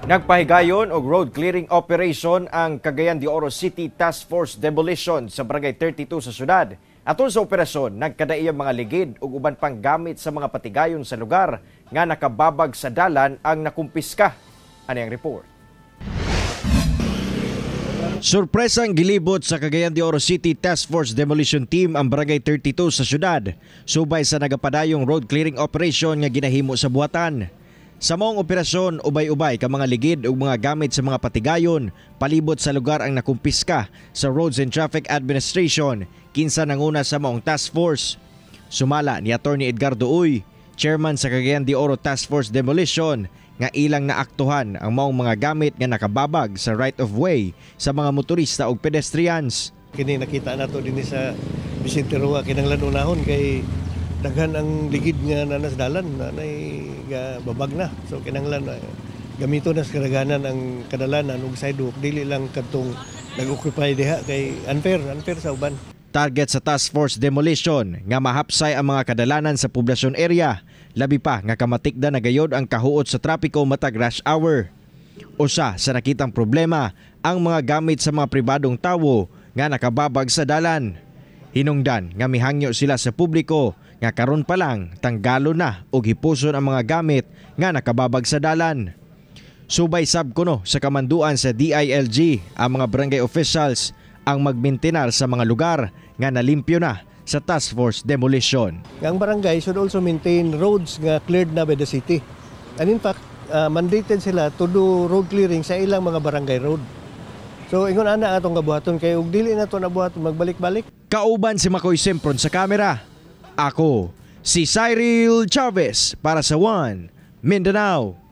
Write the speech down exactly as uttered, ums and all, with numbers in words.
Nagpahigayon og road clearing operation ang Cagayan de Oro City Task Force Demolition sa Barangay thirty-two sa syudad. Aton sa operasyon, nagkadaiyang mga ligid ug uban pang gamit sa mga patigayon sa lugar nga nakababag sa dalan ang nakumpiska. Ani ang report. Surpresang gilibot sa Cagayan de Oro City Task Force Demolition Team ang Barangay thirty-two sa syudad, subay sa nagapadayong road clearing operation nga ginahimo sa buhatan. Sa maong operasyon, ubay-ubay ka mga ligid ug mga gamit sa mga patigayon, palibot sa lugar ang nakumpiska sa Roads and Traffic Administration, kinsa nanguna sa maong task force. Sumala ni Attorney Edgardo Uy, chairman sa Cagayan de Oro Task Force Demolition, nga ilang naaktuhan ang maong mga gamit nga nakababag sa right of way sa mga motorista ug pedestrians. Kini nakita nato dinhi sa Vicente Roa kinahanglan unahon kay daghan ang ligid nga nanas dalan na nay babag na. So kinahanglan uh, gamito na sa karaganan ang kadalanan ug sidewalk dili lang kadtong nag-occupy diha kay unfair unfair sa uban. Target sa task force demolition nga mahapsay ang mga kadalanan sa poblasyon area, labi pa nga kamatikda na gayod ang kahuot sa trapiko matag rush hour. Usa sa nakitang problema ang mga gamit sa mga pribadong tawo nga nakababag sa dalan. Hinungdan nga mihangyo sila sa publiko nga karon pa lang tanggalo na o hipuson ang mga gamit nga nakababag sa dalan. Subay sab kuno sa kamanduan sa D I L G ang mga barangay officials ang magmintinar sa mga lugar nga nalimpyo na sa task force demolition. Ang barangay should also maintain roads nga cleared na by the city. And in fact, uh, mandated sila to do road clearing sa ilang mga barangay road. So ingon ana atong gabuhaton kay ug dili na to nabuhaton magbalik-balik. Kauban si Makoy Sempron sa kamera. Ako si Cyril Chavez para sa One Mindanao.